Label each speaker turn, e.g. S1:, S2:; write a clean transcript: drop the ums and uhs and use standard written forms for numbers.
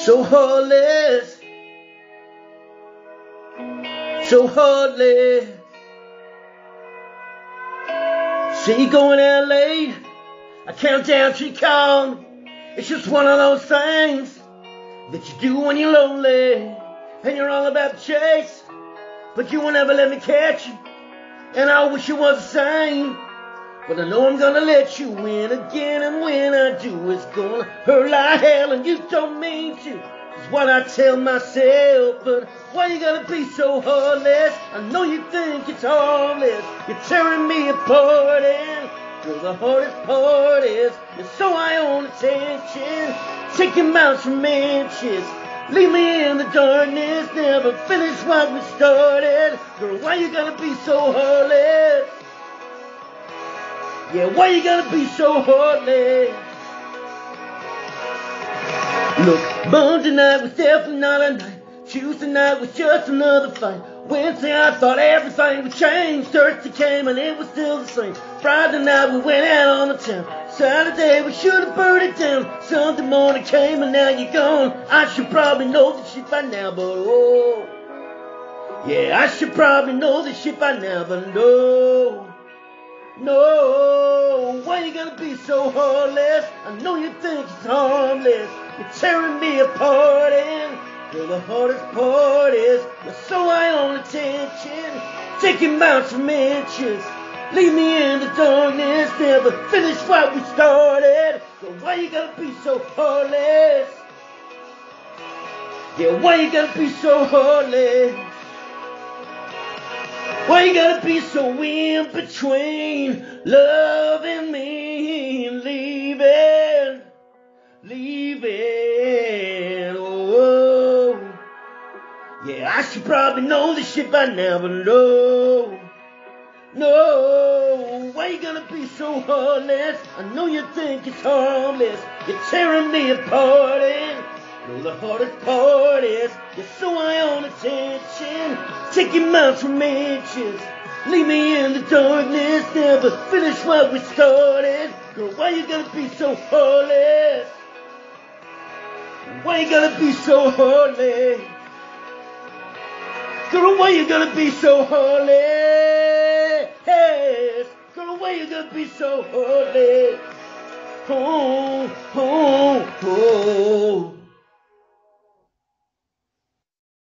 S1: So heartless, so heartless. See you going out late, I count down till you call me. It's just one of those things that you do when you're lonely, and you're all about the chase, but you won't ever let me catch you, and I wish it was the same. But I know I'm gonna let you win again, and when I do, it's gonna hurt like hell, and you don't mean to. It's what I tell myself, but why you gotta be so heartless? I know you think it's harmless. You're tearing me apart, and girl, the hardest part is so I own attention. Taking miles from inches, leave me in the darkness, never finish what we started. Girl, why you gotta be so heartless? Yeah, why you gotta be so heartless? Look, Monday night was definitely not a night. Tuesday night was just another fight. Wednesday I thought everything would change. Thursday came and it was still the same. Friday night we went out on the town. Saturday we should have burned it down. Sunday morning came and now you're gone. I should probably know this shit by now, but oh, yeah, I should probably know this shit by now, but no. No, why you gotta be so heartless? I know you think it's harmless. You're tearing me apart, and girl, the hardest part is you're so I own attention. Taking miles from inches, leave me in the darkness, never finish what we started. So why you gotta be so heartless? Yeah, why you gotta be so heartless? Why you gotta be so in between loving me and leaving, oh, yeah, I should probably know this shit by now, but no, why you gonna be so heartless? I know you think it's harmless, you're tearing me apart, and well, the hardest part is you're so I own attention. Taking miles from inches, leave me in the darkness, never finish what we started. Girl, why you gotta be so heartless? Why you gotta be so heartless? Girl, why you gotta be so heartless? Girl, why you gotta be so heartless? Oh, oh, oh.